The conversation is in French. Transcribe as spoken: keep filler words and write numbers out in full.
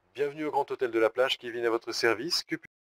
Bienvenue au Grand Hôtel de la Plage, Kevin à votre service. Que